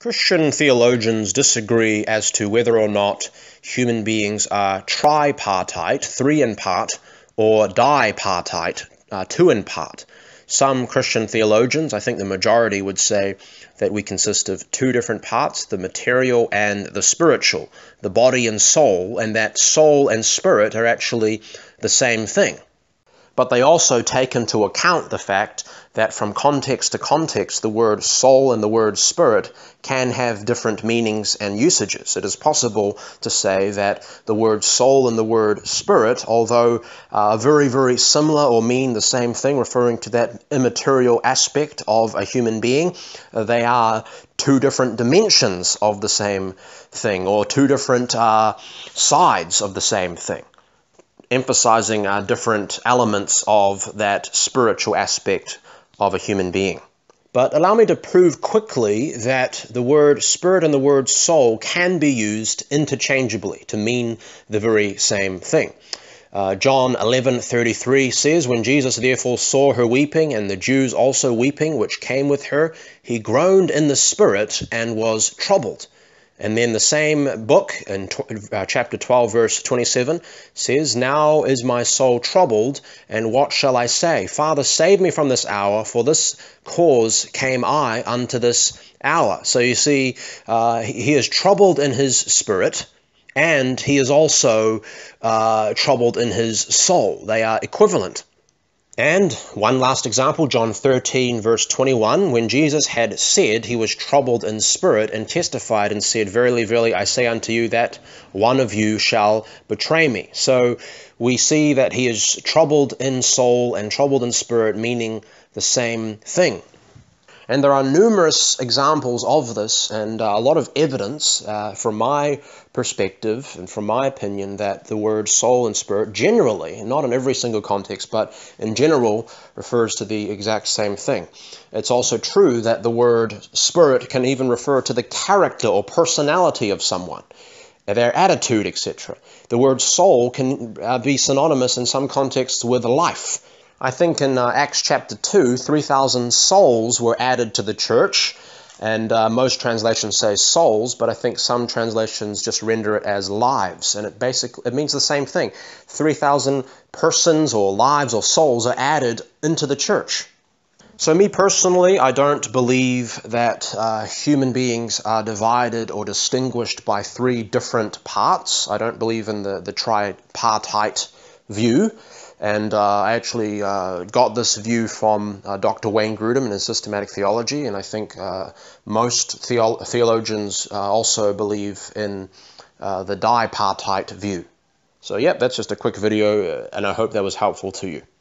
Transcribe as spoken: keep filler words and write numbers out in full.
Christian theologians disagree as to whether or not human beings are tripartite, three in part, or dipartite, uh, two in part. Some Christian theologians, I think the majority, would say that we consist of two different parts, the material and the spiritual, the body and soul, and that soul and spirit are actually the same thing. But they also take into account the fact that from context to context, the word soul and the word spirit can have different meanings and usages. It is possible to say that the word soul and the word spirit, although uh, very, very similar or mean the same thing, referring to that immaterial aspect of a human being, uh, they are two different dimensions of the same thing, or two different uh, sides of the same thing, emphasizing uh, different elements of that spiritual aspect of a human being. But allow me to prove quickly that the word spirit and the word soul can be used interchangeably to mean the very same thing. Uh, John eleven thirty-three says, "When Jesus therefore saw her weeping, and the Jews also weeping, which came with her, he groaned in the spirit and was troubled." And then the same book in uh, chapter twelve, verse twenty-seven says, "Now is my soul troubled, and what shall I say? Father, save me from this hour, for this cause came I unto this hour." So you see, uh, he is troubled in his spirit, and he is also uh, troubled in his soul. They are equivalent. And one last example, John thirteen, verse twenty-one, "When Jesus had said, he was troubled in spirit, and testified and said, Verily, verily, I say unto you that one of you shall betray me." So we see that he is troubled in soul and troubled in spirit, meaning the same thing. And there are numerous examples of this, and uh, a lot of evidence uh, from my perspective and from my opinion that the word soul and spirit generally, not in every single context, but in general, refers to the exact same thing. It's also true that the word spirit can even refer to the character or personality of someone, their attitude, et cetera. The word soul can uh, be synonymous in some contexts with life. I think in uh, Acts chapter two, three thousand souls were added to the church, and uh, most translations say souls, but I think some translations just render it as lives, and it basically it means the same thing. three thousand persons or lives or souls are added into the church. So me personally, I don't believe that uh, human beings are divided or distinguished by three different parts. I don't believe in the, the tripartite view. And uh, I actually uh, got this view from uh, Doctor Wayne Grudem in his systematic theology, and I think uh, most theo theologians uh, also believe in uh, the dipartite view. So yeah, that's just a quick video, and I hope that was helpful to you.